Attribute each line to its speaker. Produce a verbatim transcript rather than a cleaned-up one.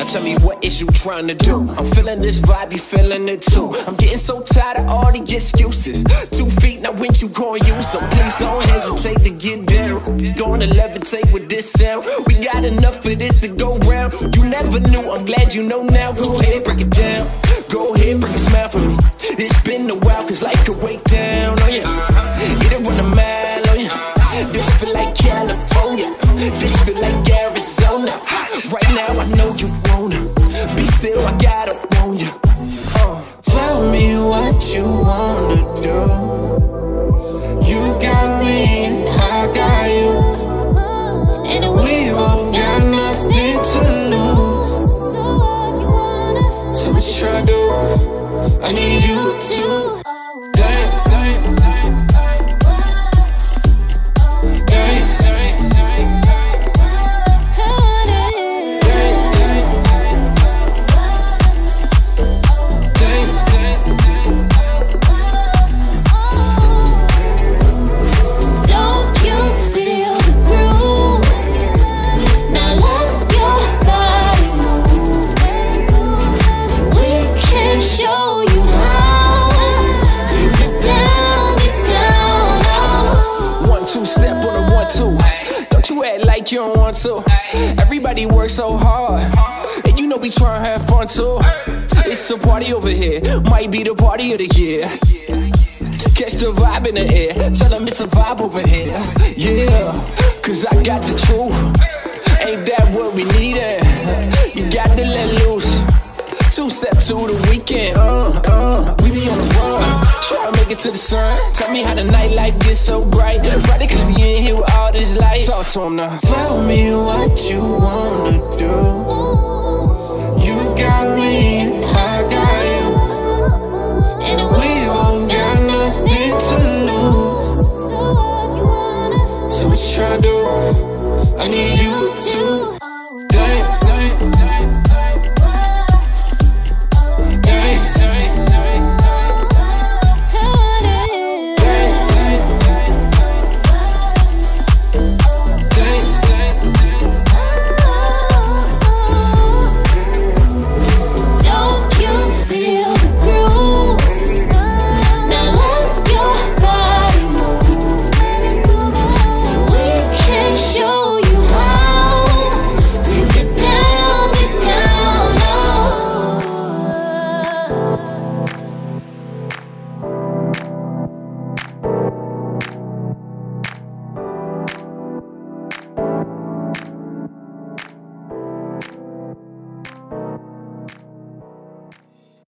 Speaker 1: tell me what is you trying to do? I'm feeling this vibe, you feeling it too. I'm getting so tired of all the excuses. Two feet, now when you gon' use them? Please don't hesitate to get down. Gonna levitate with this sound. We got enough of this to go round. You never knew, I'm glad you know now. Go ahead, break it down. Go ahead, bring a smile for me. It's been a while, cause life could wait down on ya. It done run a mile on ya. This feel like California. This feel like Arizona. Right now I know you wanna be still, I gotta want ya. uh, Tell me what you wanna do. You got me and I got you, and we both got nothing to lose. So what you tryna do? I need you to you don't want to. Everybody works so hard, and you know we try and have fun too. It's a party over here, might be the party of the year. Catch the vibe in the air, tell them it's a vibe over here. Yeah, cause I got the truth. Ain't that what we needin'? You got to let loose. Two step to the weekend, uh, uh, we be on the run, try to make it to the sun. Tell me how the nightlife gets so bright. Right, cause we in here with all this light. Talk to him now. Tell me what you wanna do.